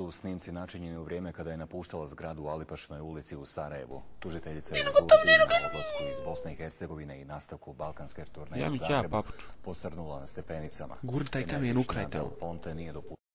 su snimci načinjeni u vrijeme kada je napuštala zgradu u Alipašnoj ulici u Sarajevu. Tužiteljica je na odlasku iz Bosne i Hercegovine i nastavku balkanske turneje u Zagrebu posrnula na stepenicama. Gurtaj kamen, ukrajte.